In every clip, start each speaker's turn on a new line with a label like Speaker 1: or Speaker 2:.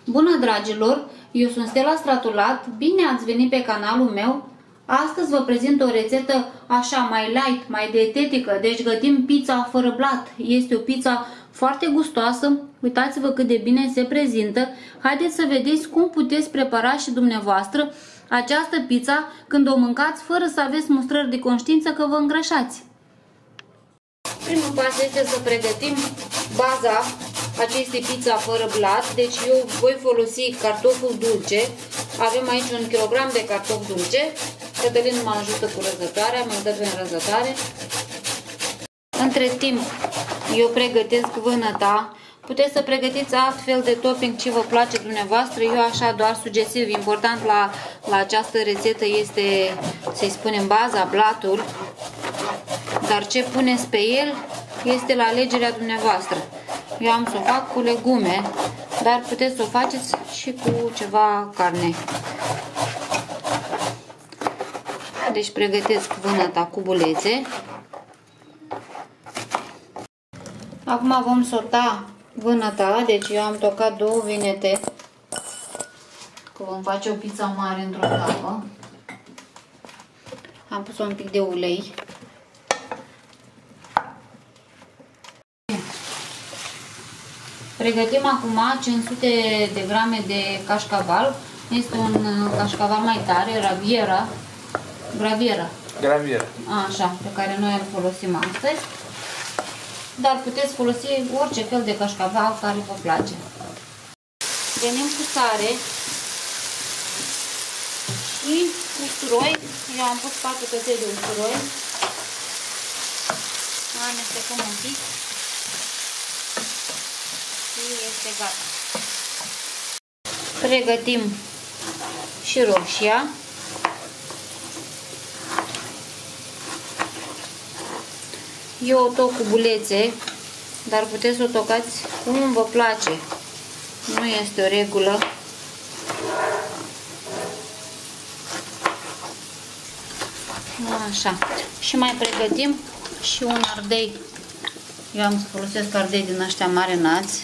Speaker 1: Bună dragilor, eu sunt Stella Stratulat, bine ați venit pe canalul meu. Astăzi vă prezint o rețetă așa mai light, mai dietetică, deci gătim pizza fără blat. Este o pizza foarte gustoasă, uitați-vă cât de bine se prezintă. Haideți să vedeți cum puteți prepara și dumneavoastră această pizza când o mâncați fără să aveți mustrări de conștiință că vă îngrășați. Primul pas este să pregătim baza acestei pizza fără blat, deci eu voi folosi cartoful dulce. Avem aici 1 kg de cartofi dulce. Cătălin mă ajută cu răzătoarea, mă dă în răzătoare. Între timp, eu pregătesc vânăta. Puteți să pregătiți altfel de topping ce vă place dumneavoastră. Eu așa doar sugestiv. Important la această rețetă este, să-i spunem, baza, blatul. Dar ce puneți pe el este la alegerea dumneavoastră. Eu am să o fac cu legume, dar puteți să o faceți și cu ceva carne. Deci pregătesc vânăta cu bulețe. Acum vom sota vânăta, deci eu am tocat 2 vinete, că vom face o pizza mare într-o tavă. Am pus un pic de ulei. Pregătim acum 500 de grame de cașcaval. Este un cașcaval mai tare, Graviera. Așa, pe care noi îl folosim astăzi. Dar puteți folosi orice fel de cașcaval care vă place. Venim cu sare și usturoi. Eu am pus 4 căței de usturoi. Amestecăm un pic. Și este gata. Pregătim și roșia. Eu o toc cu bulețe, dar puteți să o tocați cum vă place. Nu este o regulă. Așa. Și mai pregătim și un ardei. Eu am să folosesc ardei din ăștia marinați.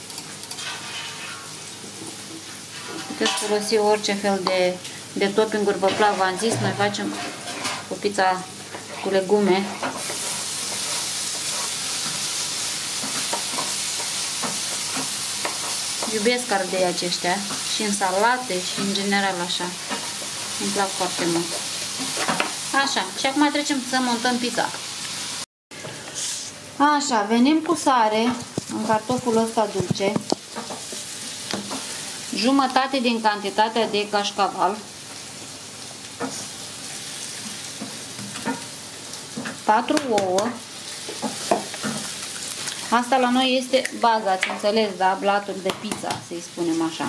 Speaker 1: Puteți folosi orice fel de topping-uri vă plac, v-am zis, noi facem o pizza cu legume. Iubesc ardei aceștia și în salate și în general așa. Îmi plac foarte mult. Așa, și acum trecem să montăm pizza. Așa, venim cu sare în cartoful ăsta dulce. Jumătate din cantitatea de cașcaval. 4 ouă. Asta la noi este baza, ați înțeles, da? Blatul de pizza, să-i spunem așa.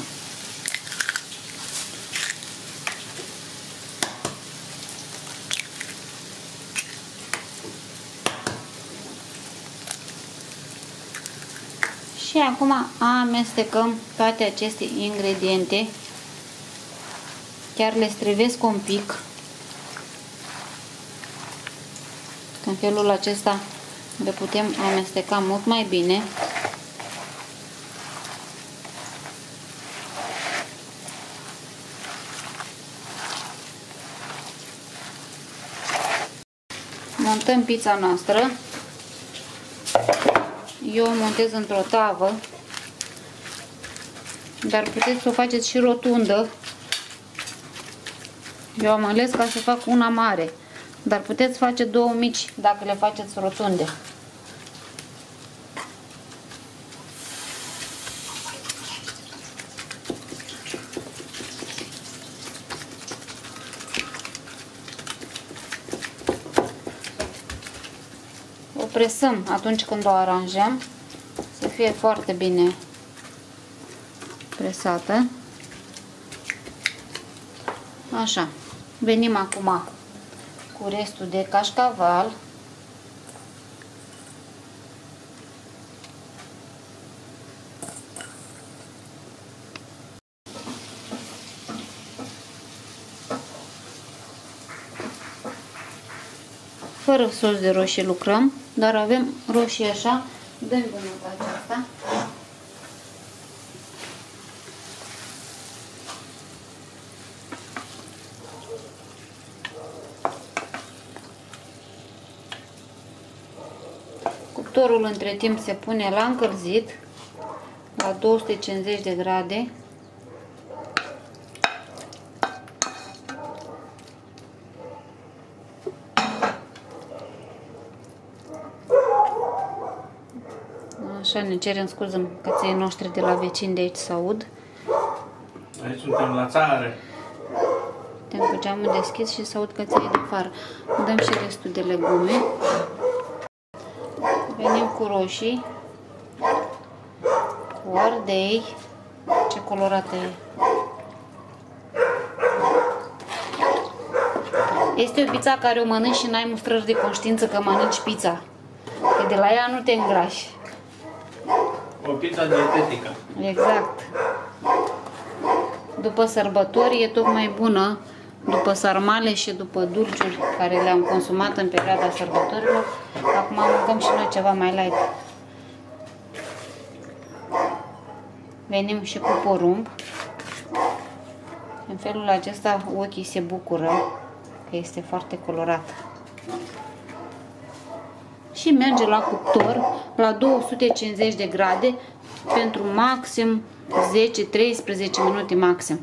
Speaker 1: Și acum amestecăm toate aceste ingrediente. Chiar le strivesc un pic. În felul acesta le putem amesteca mult mai bine. Montăm pizza noastră. Eu o montez într-o tavă, dar puteți să o faceți și rotundă. Eu am ales ca să fac una mare, dar puteți face 2 mici dacă le faceți rotunde. O presăm atunci când o aranjăm, să fie foarte bine presată. Așa, venim acum cu restul de cașcaval. Fără sos de roșii lucrăm, dar avem roșii așa. Dă-mi bunătatea asta. Cuptorul între timp se pune la încălzit, la 250 de grade. Așa, ne cerem scuze căței noștri de la vecini de aici să aud.
Speaker 2: Aici suntem la țară.
Speaker 1: Suntem cu geamul deschis și să aud căței de afară. Dăm și restul de legume. Venim cu roșii, cu ardei. Ce colorată e! Este o pizza care o mănânci și n-ai mustrări de conștiință că mănânci pizza. Că de la ea nu te îngrași.
Speaker 2: O pizza dietetică.
Speaker 1: Exact. După sărbători e tocmai bună, după sarmale și după dulciuri care le-am consumat în perioada sărbătorilor. Acum mâncăm și noi ceva mai light. Venim și cu porumb. În felul acesta ochii se bucură că este foarte colorat. Și merge la cuptor la 250 de grade pentru maxim 10-13 minute maxim.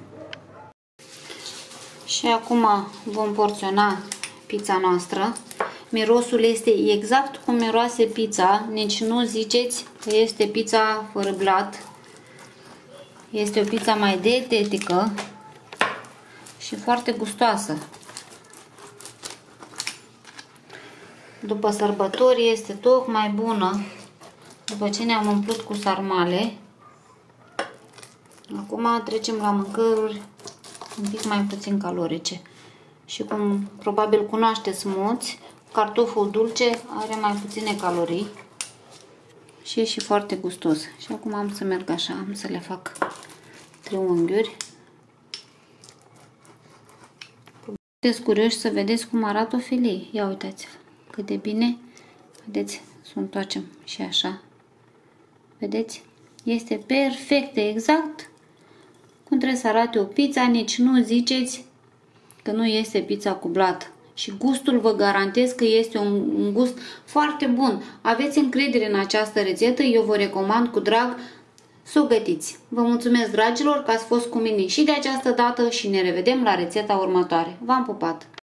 Speaker 1: Și acum vom porționa pizza noastră. Mirosul este exact cum miroase pizza, nici nu ziceți că este pizza fără blat. Este o pizza mai dietetică și foarte gustoasă. După sărbători este tocmai bună, după ce ne-am umplut cu sarmale. Acum trecem la mâncăruri un pic mai puțin calorice. Și cum probabil cunoașteți mulți, cartoful dulce are mai puține calorii și e și foarte gustos. Și acum am să merg așa, am să le fac triunghiuri. Sunteți curioși să vedeți cum arată o filie. Ia uitați-vă cât de bine. Vedeți, să o întoarcem și așa. Vedeți? Este perfectă, exact cum trebuie să arate o pizza, nici nu ziceți că nu este pizza cu blat. Și gustul vă garantez că este un gust foarte bun. Aveți încredere în această rețetă, eu vă recomand cu drag să o gătiți. Vă mulțumesc, dragilor, că ați fost cu mine și de această dată și ne revedem la rețeta următoare. V-am pupat!